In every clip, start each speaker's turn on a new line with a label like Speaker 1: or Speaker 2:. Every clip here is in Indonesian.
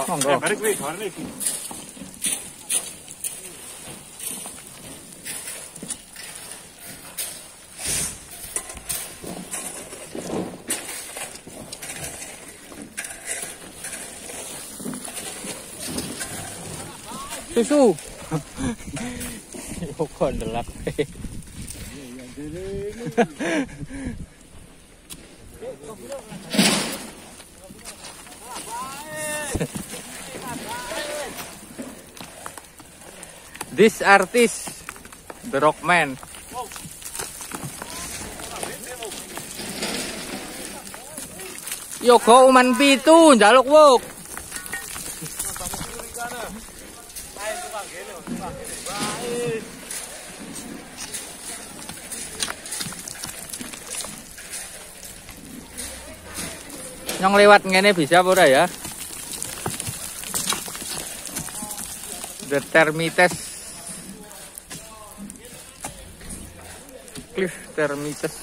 Speaker 1: Monggo.
Speaker 2: Balik kuwi gawane iki.
Speaker 1: Susu. Yo kondelak. This artist, the Rockman. Yo go uman pitu njaluk wuk. Yang lewat ngene bisa apa ora ya? The Termites. Cliff Termites.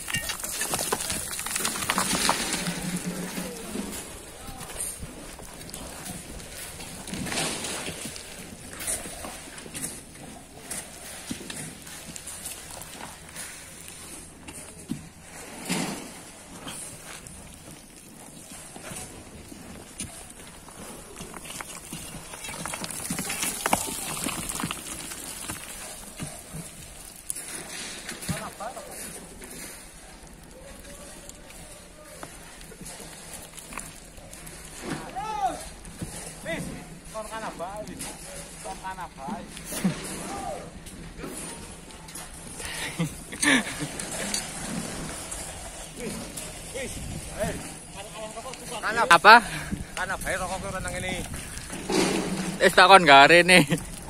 Speaker 1: Apa?
Speaker 2: Kana bae rokok ora nang ngene.
Speaker 1: Wis takon garene.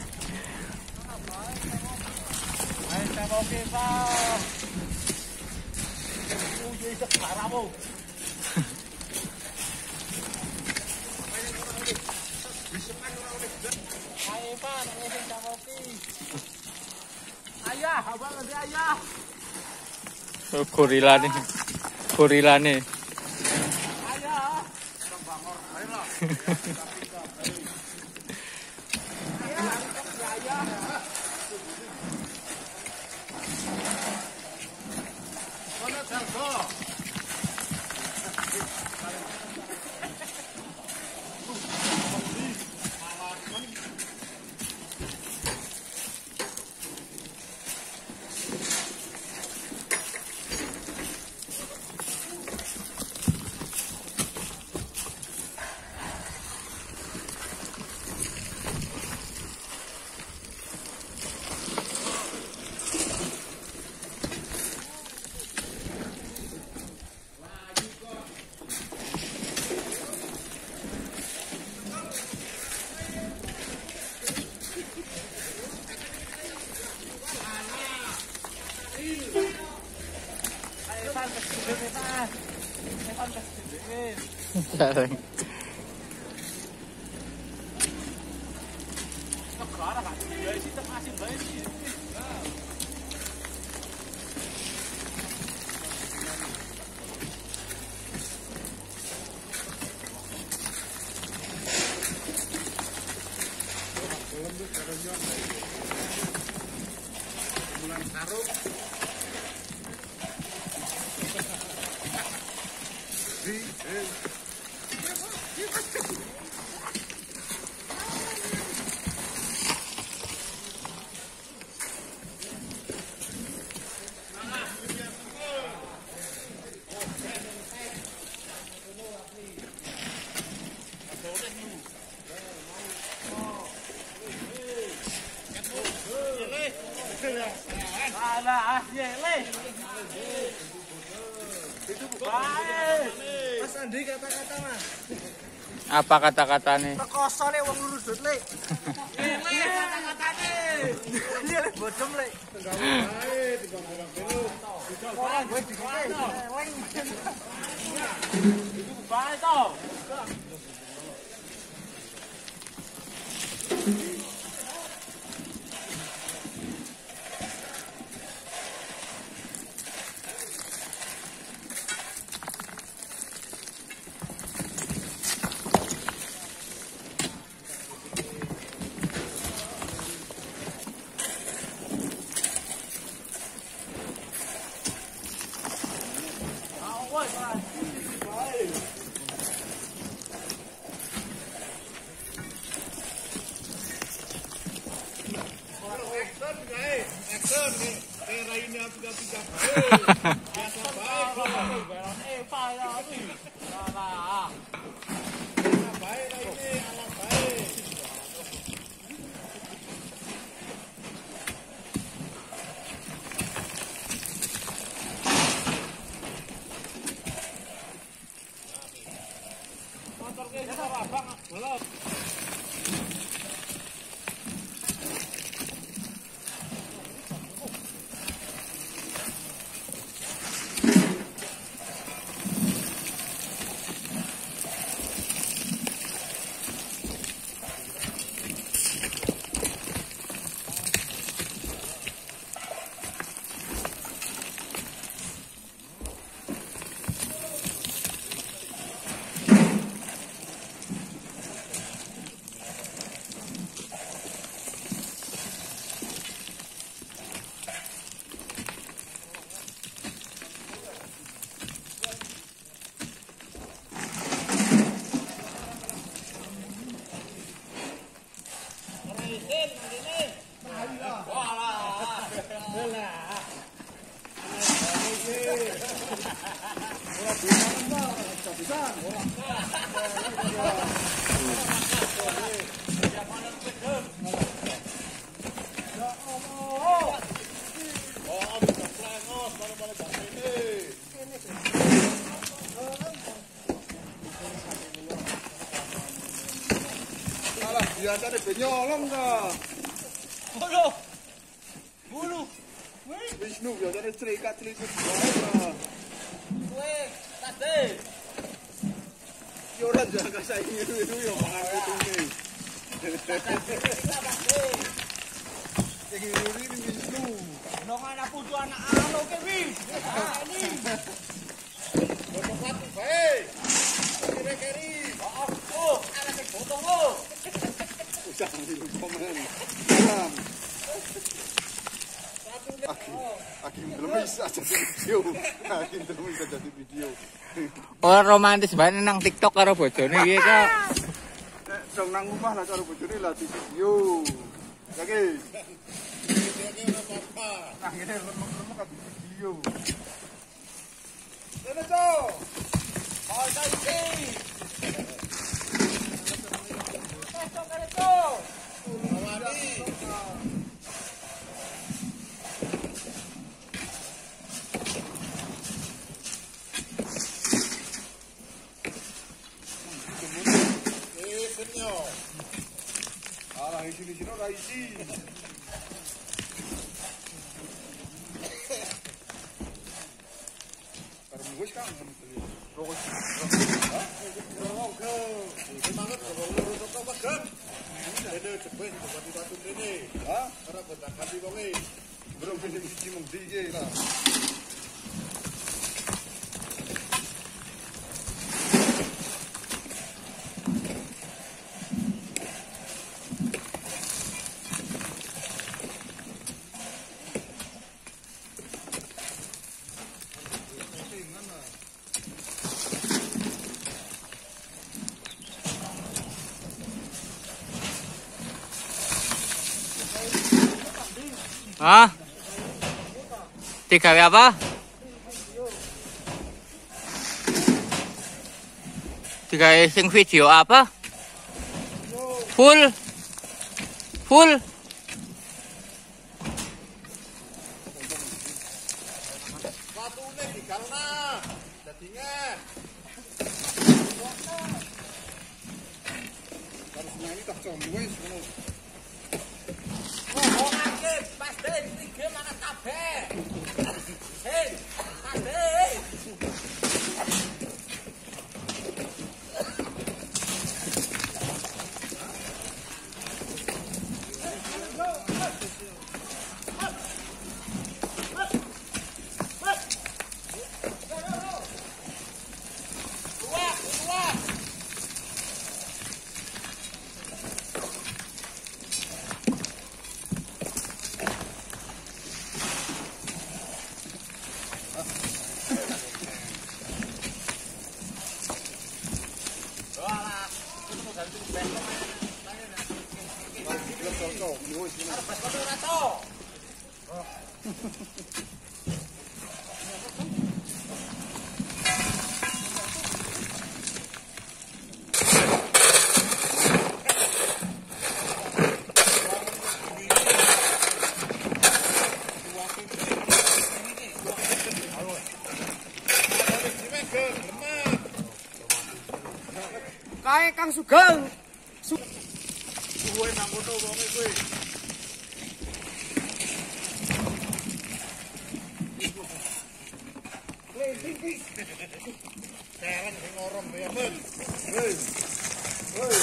Speaker 2: Ayo tawoke, Pak. Uji sekaramu. Ayo, Pak, nang ngene tawoke. Ayah, abang nanti ayah.
Speaker 1: Gorilane. Gorilane. Jarang.
Speaker 2: Mas Andi kata-kata Mas.
Speaker 1: Apa kata-katane?
Speaker 2: Rekoso le wong lurus le. Le kata-katane. Iya le bodom le. Tenggawe bae timbang orang dulu. Ora gue dikene. Itu bae to. Biasanya penyolong dah. Bulu. Wisnu biasanya cerikat. Weh, tadi. Yo orang jaga saya itu yo makan itu ni. Jadi ini Wisnu. Nongan aku tu anak alo ke Wis. Ini. Potong baik. Kiri-kiri. Oh, ada yang potong oh. Usah ambil komen. Akhir belum bisa jadi video. Akhir belum bisa jadi video.
Speaker 1: Oh romantis banget nang TikTok karo bojone iki kok.
Speaker 2: Dong nang rumah lah karo bojone lah di video. Ya guys. Nah, ini remuk-remuk kan di video. Sana tuh. Oh, tadi. Sini raisi. Karena wis kan terus. Semangat kalau untuk kau makan. Ada cepet buat batu ini. Hah? Karena bentar hati bongi. Belum bisa dicimung DJ lah.
Speaker 1: Hah? Digawe apa? Digawe sing video apa? Full.
Speaker 2: Batune digalna. Dadingan. Harus nyanyi tak combo wis ngono. Kae Kang Sugeng. Suwe nang kono wonge kowe. Sereng sing ngorom ya, Men. Hei. Hei.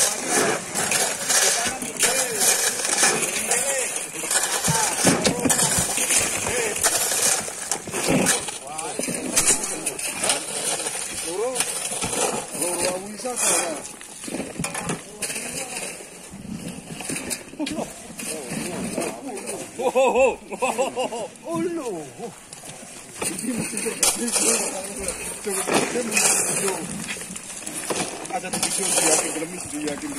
Speaker 2: Ada video yakin belum yakin.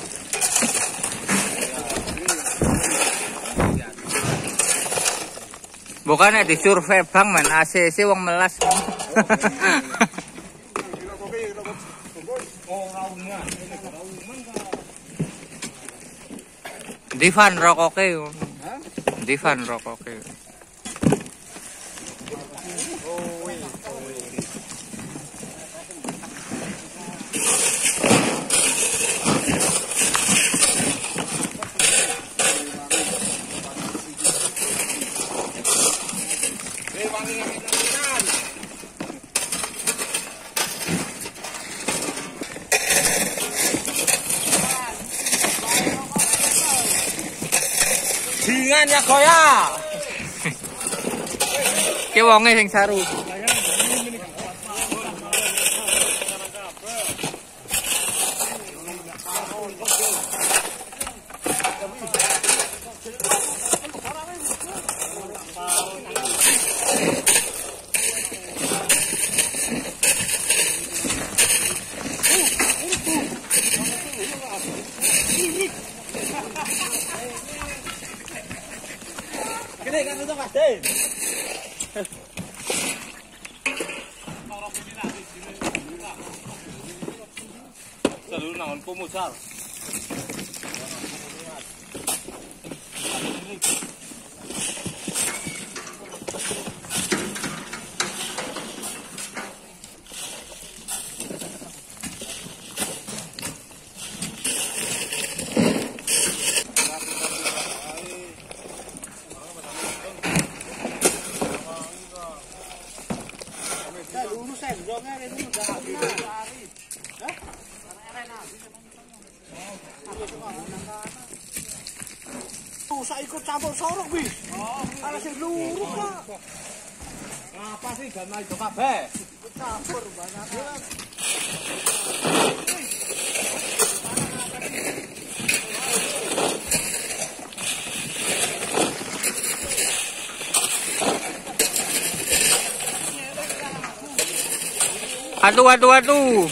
Speaker 1: Bukannya di survei bang man ACC wong melas. Divan rokoke. Divan rokoke.
Speaker 2: Jingan ya koya.
Speaker 1: Ki wonge sing saru.
Speaker 2: Kene kan itu Mas Den. Selalu nangon pumucal. Usah ikut campur sorok bis. Ala sing lurus kok. Ngapa sih gak mau kabeh? Campur banyak.
Speaker 1: Aduh.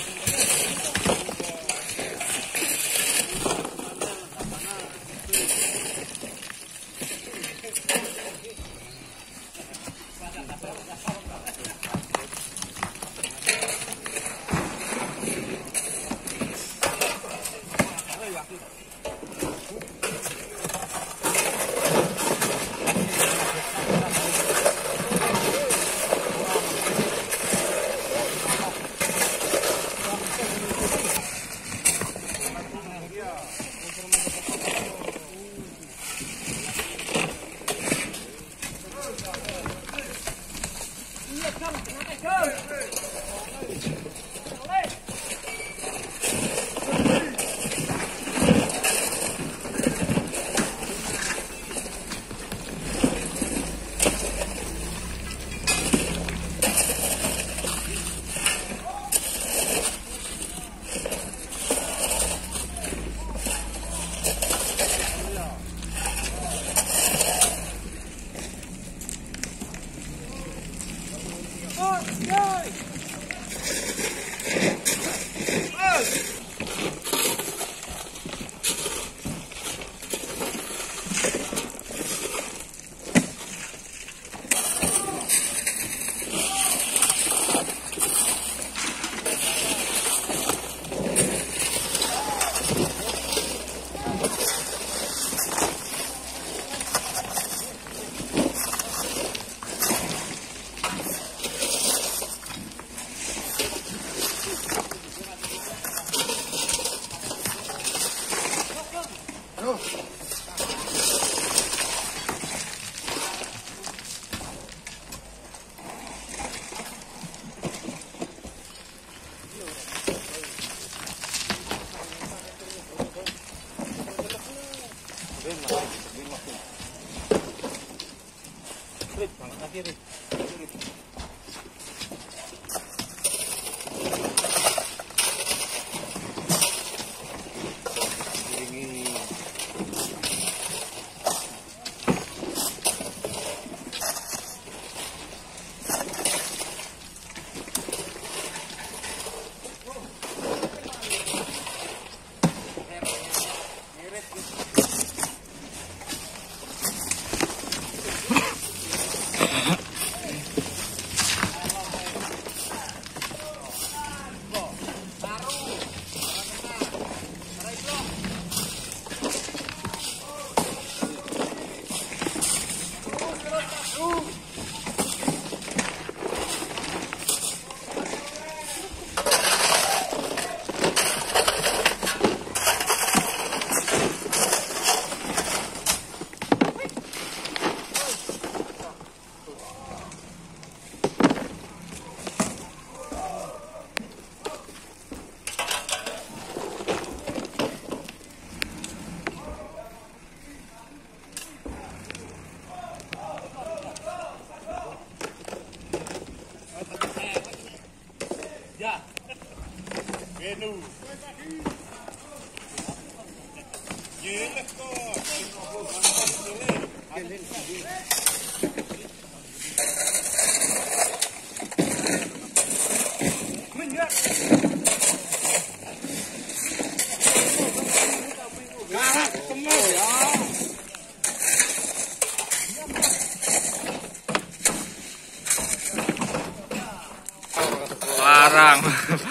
Speaker 1: Larang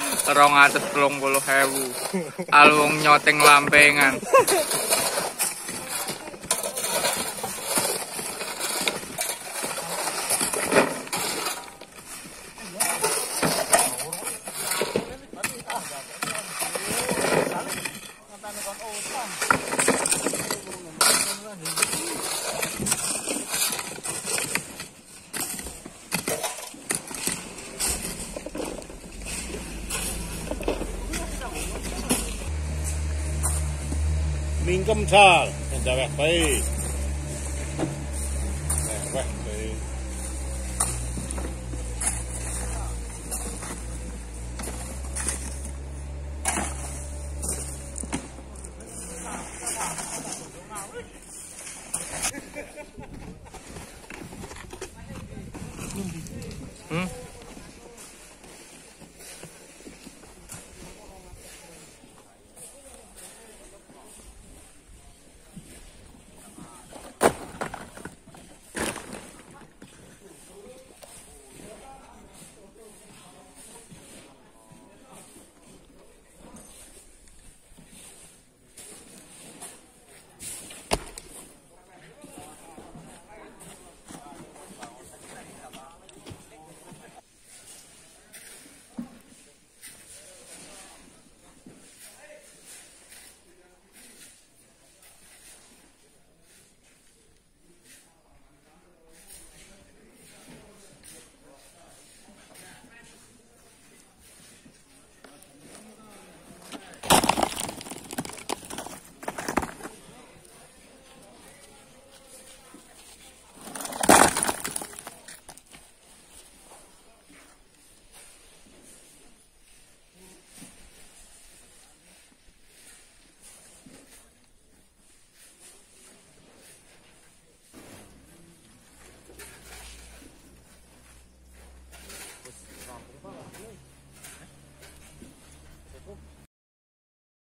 Speaker 1: 230.000 alung nyoteng lampengan.
Speaker 3: Mingkem sal, jawab baik. Jawab baik.
Speaker 1: Hmm?